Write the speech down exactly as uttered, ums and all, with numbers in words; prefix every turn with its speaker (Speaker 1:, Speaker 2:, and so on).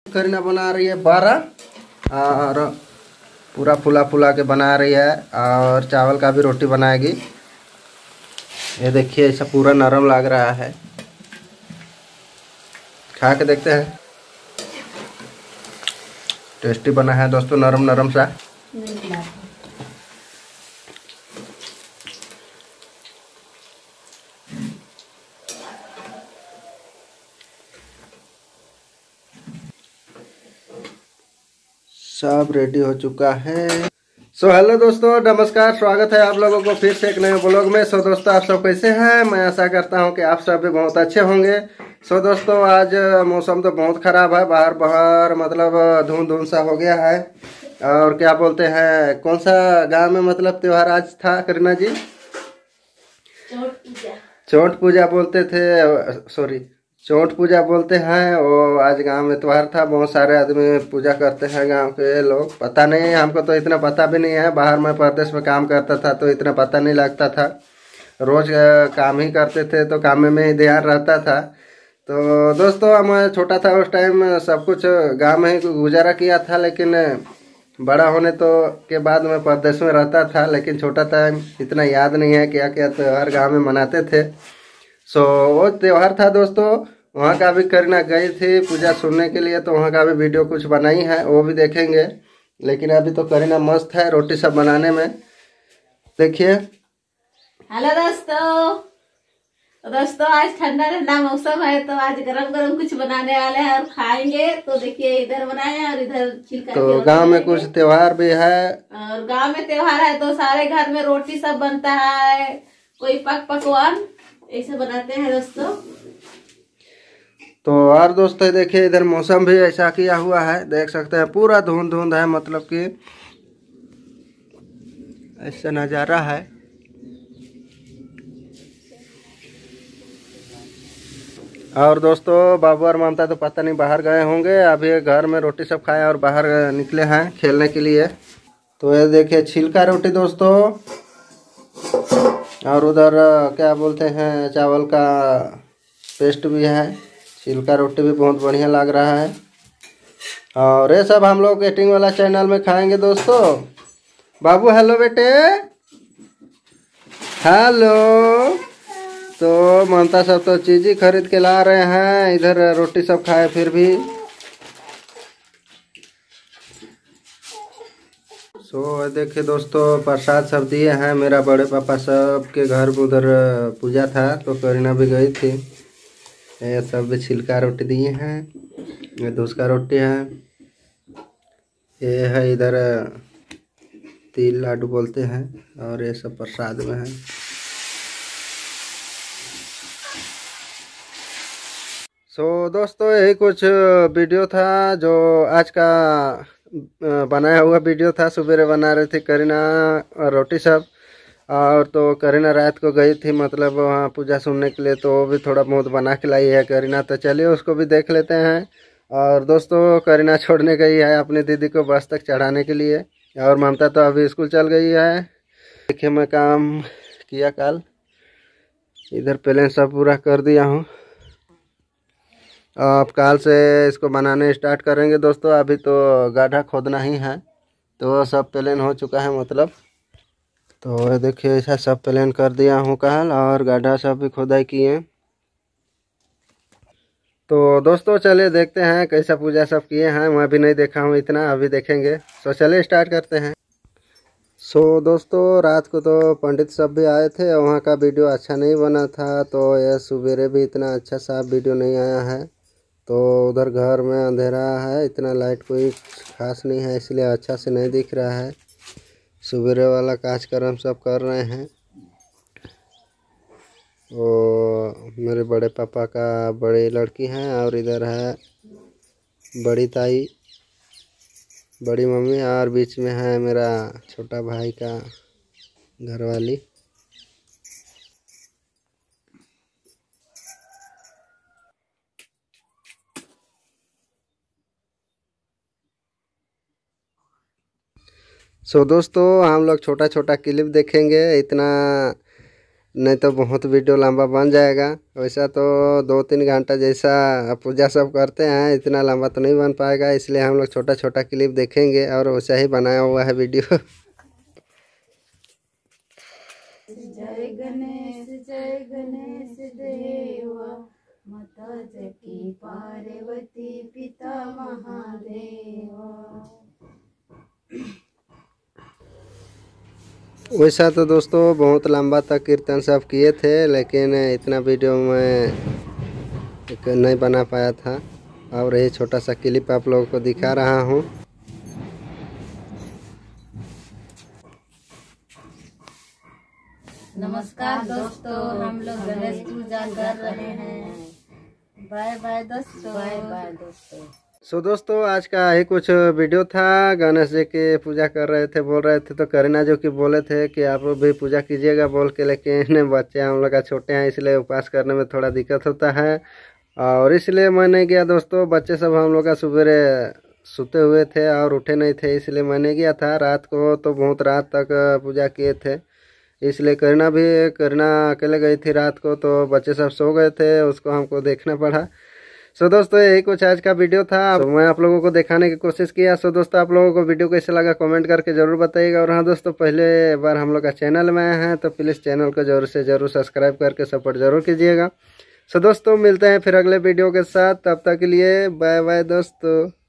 Speaker 1: करीना बना रही है बारह और पूरा फुला फुला के बना रही है और चावल का भी रोटी बनाएगी। ये देखिए ऐसा पूरा नरम लग रहा है, खा के देखते हैं। टेस्टी बना है दोस्तों, नरम नरम सा। सब रेडी हो चुका है। सो so, हेलो दोस्तों, नमस्कार, स्वागत है आप लोगों को फिर से एक नए ब्लॉग में। सो so, दोस्तों आप सब कैसे हैं? मैं आशा करता हूं कि आप सब भी बहुत अच्छे होंगे। सो so, दोस्तों आज मौसम तो बहुत ख़राब है, बाहर बाहर मतलब धुंध धुंध सा हो गया है। और क्या बोलते हैं, कौन सा गांव में मतलब त्योहार आज था करीना जी? चौठ पूजा। चौठ पूजा बोलते थे, सॉरी चौठ पूजा बोलते हैं। वो आज गांव में त्योहार था, बहुत सारे आदमी पूजा करते हैं गांव के लोग। पता नहीं, हमको तो इतना पता भी नहीं है। बाहर में प्रदेश में काम करता था तो इतना पता नहीं लगता था, रोज काम ही करते थे तो काम में ही ध्यान रहता था। तो दोस्तों मैं छोटा था उस टाइम सब कुछ गाँव में ही गुजारा किया था, लेकिन बड़ा होने तो के बाद मैं प्रदेश में रहता था, लेकिन छोटा टाइम इतना याद नहीं है क्या क्या त्यौहार गाँव में मनाते थे। सो वो त्यौहार था दोस्तों, वहाँ का भी करीना गई थी पूजा सुनने के लिए, तो वहाँ का भी वीडियो कुछ बनाई है, वो भी देखेंगे। लेकिन अभी तो करीना मस्त है रोटी सब बनाने में, देखिए।
Speaker 2: हेलो दोस्तों, तो दोस्तों आज ठंडा ठंडा मौसम है तो आज गरम गरम कुछ बनाने वाले हैं और खाएंगे। तो देखिए इधर बनाए और इधर छिलका।
Speaker 1: तो गांव में कुछ त्योहार भी है
Speaker 2: और गांव में त्योहार है तो सारे घर में रोटी सब बनता है, कोई पक पकवान ऐसे बनाते हैं दोस्तों।
Speaker 1: तो और दोस्तों देखिए इधर मौसम भी ऐसा किया हुआ है, देख सकते हैं पूरा धुंध धुंध है, मतलब कि ऐसा नज़ारा है। और दोस्तों बाबू और ममता तो पता नहीं बाहर गए होंगे, अभी घर में रोटी सब खाए और बाहर निकले हैं खेलने के लिए। तो ये देखिए छिलका रोटी दोस्तों, और उधर क्या बोलते हैं चावल का पेस्ट भी है। छिलका रोटी भी बहुत बढ़िया लग रहा है। और ये सब हम लोग एटिंग वाला चैनल में खाएंगे दोस्तों। बाबू हेलो बेटे, हेलो। तो ममता सब तो चीज़ ही खरीद के ला रहे हैं, इधर रोटी सब खाए फिर भी। सो so, देखिए दोस्तों प्रसाद सब दिए हैं, मेरा बड़े पापा सब के घर में उधर पूजा था तो करीना भी गई थी। ये सब भी छिलका रोटी दिए हैं, ये दूसरा रोटी है, ये है इधर तिल लाडू बोलते हैं, और ये सब प्रसाद में है। सो so, दोस्तों यही कुछ वीडियो था जो आज का बनाया हुआ वीडियो था। सुबह बना रही थी करीना और रोटी सब, और तो करीना रात को गई थी मतलब वहाँ पूजा सुनने के लिए, तो वो भी थोड़ा बहुत बना के लाई है करीना। तो चलिए उसको भी देख लेते हैं। और दोस्तों करीना छोड़ने गई है अपनी दीदी को बस तक चढ़ाने के लिए, और ममता तो अभी स्कूल चल गई है। देखिए मैं काम किया कल, इधर प्लान सब पूरा कर दिया हूँ। अब कल से इसको बनाने स्टार्ट करेंगे दोस्तों। अभी तो गड्ढा खोदना ही है, तो सब प्लान हो चुका है मतलब। तो देखिए ऐसा सब प्लान कर दिया हूँ कल, और गड्ढा सब भी खोदाई किए। तो दोस्तों चलिए देखते हैं कैसा पूजा सब किए हैं, मैं भी नहीं देखा हूँ इतना, अभी देखेंगे। तो चलिए स्टार्ट करते हैं। सो दोस्तों रात को तो पंडित सब भी आए थे, वहाँ का वीडियो अच्छा नहीं बना था, तो यह सवेरे भी इतना अच्छा सा वीडियो नहीं आया है। तो उधर घर में अंधेरा है, इतना लाइट कोई खास नहीं है, इसलिए अच्छा से नहीं दिख रहा है। सवेरे वाला कार्यक्रम सब कर रहे हैं। वो मेरे बड़े पापा का बड़ी लड़की है, और इधर है बड़ी ताई, बड़ी मम्मी, और बीच में है मेरा छोटा भाई का घरवाली। सो दोस्तों हम लोग छोटा छोटा क्लिप देखेंगे, इतना नहीं तो बहुत वीडियो लंबा बन जाएगा। वैसा तो दो तीन घंटा जैसा पूजा सब करते हैं, इतना लंबा तो नहीं बन पाएगा, इसलिए हम लोग छोटा छोटा क्लिप देखेंगे और वैसा ही बनाया हुआ है वीडियो।
Speaker 2: जय गणेश जय गणेश देवा, माता जकी पार्वती पिता महादेवा।
Speaker 1: वैसा तो दोस्तों बहुत लंबा तक कीर्तन सब किए थे, लेकिन इतना वीडियो में नहीं बना पाया था और ये छोटा सा क्लिप आप लोगों को दिखा रहा हूँ।
Speaker 2: नमस्कार दोस्तों, हम लोग गणेश पूजा कर रहे हैं। बाय बाय दोस्तों, बाय बाय दोस्तों।
Speaker 1: सो दोस्तों आज का ही कुछ वीडियो था। गणेश जी की पूजा कर रहे थे, बोल रहे थे तो करीना जो कि बोले थे कि आप लोग भी पूजा कीजिएगा बोल के, लेकिन बच्चे हम लोग का छोटे हैं इसलिए उपवास करने में थोड़ा दिक्कत होता है और इसलिए मैं नहीं गया दोस्तों। बच्चे सब हम लोग का सुबह सोते हुए थे और उठे नहीं थे, इसलिए मैं नहीं गया था। रात को तो बहुत रात तक पूजा किए थे, इसलिए करीना भी करीना अकेले गई थी रात को, तो बच्चे सब सो गए थे, उसको हमको देखना पड़ा। सो दोस्तों यही कुछ आज का वीडियो था, तो मैं आप लोगों को दिखाने की कोशिश किया। सो दोस्तों आप लोगों को वीडियो कैसे लगा कमेंट करके जरूर बताइएगा। और हाँ दोस्तों, पहले बार हम लोग का चैनल में आए हैं तो प्लीज़ चैनल को जरूर से जरूर सब्सक्राइब करके सपोर्ट जरूर कीजिएगा। सो दोस्तों मिलते हैं फिर अगले वीडियो के साथ, तब तक के लिए बाय बाय दोस्तों।